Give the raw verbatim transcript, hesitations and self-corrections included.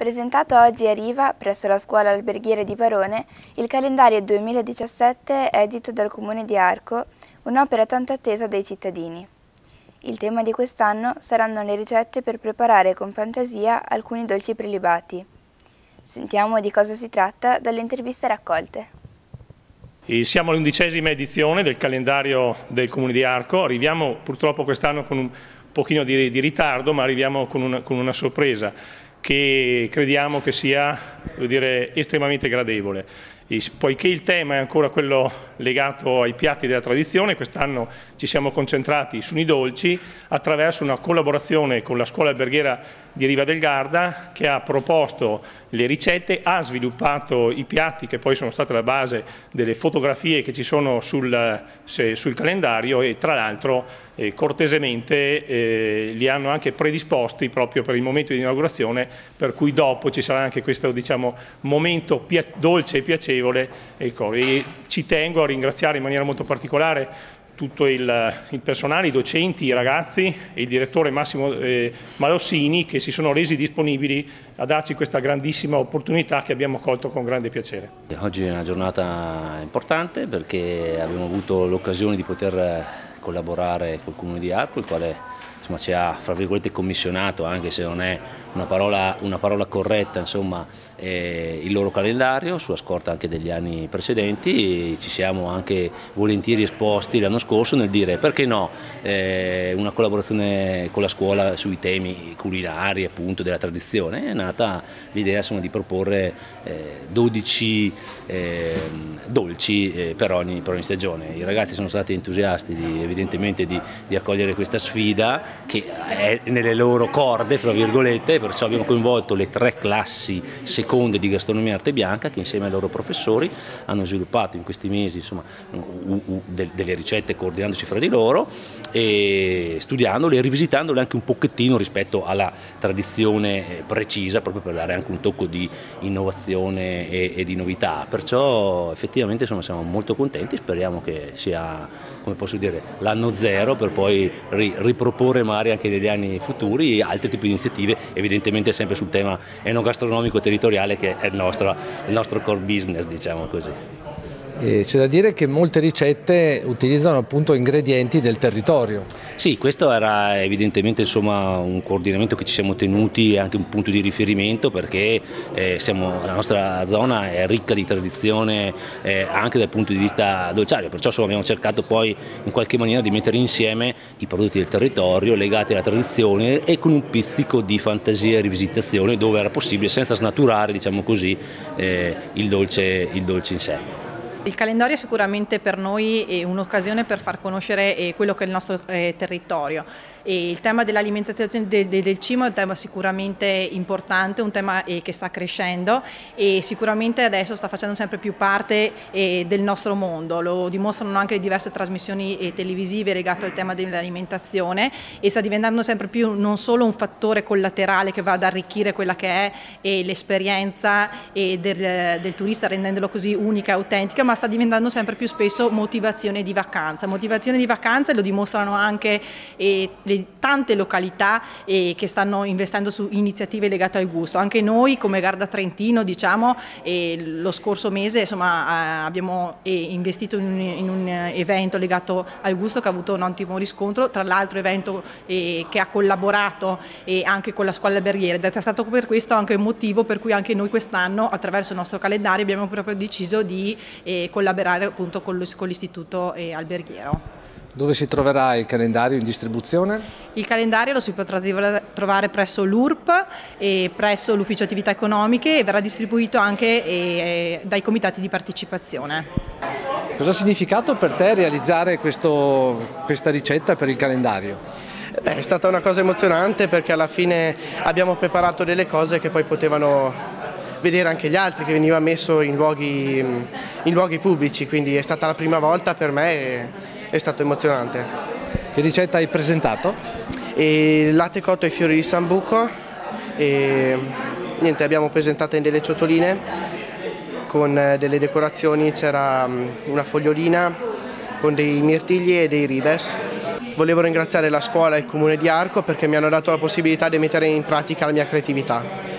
Presentato oggi a Riva, presso la scuola alberghiera di Varone, il calendario duemiladiciassette edito dal Comune di Arco, un'opera tanto attesa dai cittadini. Il tema di quest'anno saranno le ricette per preparare con fantasia alcuni dolci prelibati. Sentiamo di cosa si tratta dalle interviste raccolte. E siamo all'undicesima edizione del calendario del Comune di Arco. Arriviamo purtroppo quest'anno con un pochino di, di ritardo, ma arriviamo con una, con una sorpresa che crediamo che sia, devo dire, estremamente gradevole. E poiché il tema è ancora quello legato ai piatti della tradizione, quest'anno ci siamo concentrati sui dolci attraverso una collaborazione con la scuola alberghiera di Riva del Garda, che ha proposto le ricette, ha sviluppato i piatti che poi sono state la base delle fotografie che ci sono sul, se, sul calendario, e tra l'altro eh, cortesemente eh, li hanno anche predisposti proprio per il momento di inaugurazione, per cui dopo ci sarà anche questo, diciamo, momento dolce e piacevole. Ecco, e ci tengo a ringraziare in maniera molto particolare tutto il, il personale, i docenti, i ragazzi e il direttore Massimo eh, Malossini, che si sono resi disponibili a darci questa grandissima opportunità che abbiamo colto con grande piacere. Oggi è una giornata importante perché abbiamo avuto l'occasione di poter collaborare col Comune di Arco, il quale insomma, ci ha, fra virgolette, commissionato, anche se non è una parola, una parola corretta, insomma, eh, il loro calendario, sulla scorta anche degli anni precedenti, e ci siamo anche volentieri esposti l'anno scorso nel dire perché no, eh, una collaborazione con la scuola sui temi culinari, appunto, della tradizione. È nata l'idea, insomma, di proporre eh, dodici eh, dolci eh, per, ogni, per ogni stagione. I ragazzi sono stati entusiasti di, evidentemente di, di accogliere questa sfida, che è nelle loro corde, fra virgolette, perciò abbiamo coinvolto le tre classi seconde di gastronomia arte bianca, che insieme ai loro professori hanno sviluppato in questi mesi, insomma, delle ricette coordinandosi fra di loro e studiandole e rivisitandole anche un pochettino rispetto alla tradizione precisa, proprio per dare anche un tocco di innovazione e, e di novità. Perciò effettivamente, insomma, siamo molto contenti, speriamo che sia, come posso dire, l'anno zero, per poi ri, riproporre magari anche negli anni futuri altri tipi di iniziative, evidentemente sempre sul tema enogastronomico territoriale, che è il nostro, il nostro core business, diciamo così. C'è da dire che molte ricette utilizzano appunto ingredienti del territorio. Sì, questo era evidentemente, insomma, un coordinamento che ci siamo tenuti, anche un punto di riferimento, perché eh, siamo, la nostra zona è ricca di tradizione eh, anche dal punto di vista dolciario, perciò, insomma, abbiamo cercato poi in qualche maniera di mettere insieme i prodotti del territorio legati alla tradizione e con un pizzico di fantasia e rivisitazione dove era possibile, senza snaturare, diciamo così, eh, il dolce, il dolce in sé. Il calendario è sicuramente per noi un'occasione per far conoscere quello che è il nostro territorio. E il tema dell'alimentazione del, del cibo è un tema sicuramente importante, un tema che sta crescendo e sicuramente adesso sta facendo sempre più parte del nostro mondo. Lo dimostrano anche le diverse trasmissioni televisive legate al tema dell'alimentazione, e sta diventando sempre più non solo un fattore collaterale che va ad arricchire quella che è l'esperienza del, del turista, rendendolo così unica e autentica, ma sta diventando sempre più spesso motivazione di vacanza. Motivazione di vacanza, e lo dimostrano anche eh, le tante località eh, che stanno investendo su iniziative legate al gusto. Anche noi come Garda Trentino, diciamo, eh, lo scorso mese, insomma, eh, abbiamo eh, investito in un, in un evento legato al gusto che ha avuto un ottimo riscontro, tra l'altro evento eh, che ha collaborato eh, anche con la scuola alberghiera, ed è stato per questo anche un motivo per cui anche noi quest'anno, attraverso il nostro calendario, abbiamo proprio deciso di eh, collaborare appunto con l'istituto eh, alberghiero. Dove si troverà il calendario in distribuzione? Il calendario lo si potrà trovare presso l'U R P e presso l'Ufficio Attività Economiche, e verrà distribuito anche eh, dai comitati di partecipazione. Cosa ha significato per te realizzare questo, questa ricetta per il calendario? Beh, è stata una cosa emozionante, perché alla fine abbiamo preparato delle cose che poi potevano vedere anche gli altri, che veniva messo in luoghi, in luoghi pubblici, quindi è stata la prima volta per me e è stato emozionante. Che ricetta hai presentato? E latte cotto ai fiori di sambuco, e niente, abbiamo presentato in delle ciotoline con delle decorazioni, c'era una fogliolina con dei mirtilli e dei ribes. Volevo ringraziare la scuola e il Comune di Arco perché mi hanno dato la possibilità di mettere in pratica la mia creatività.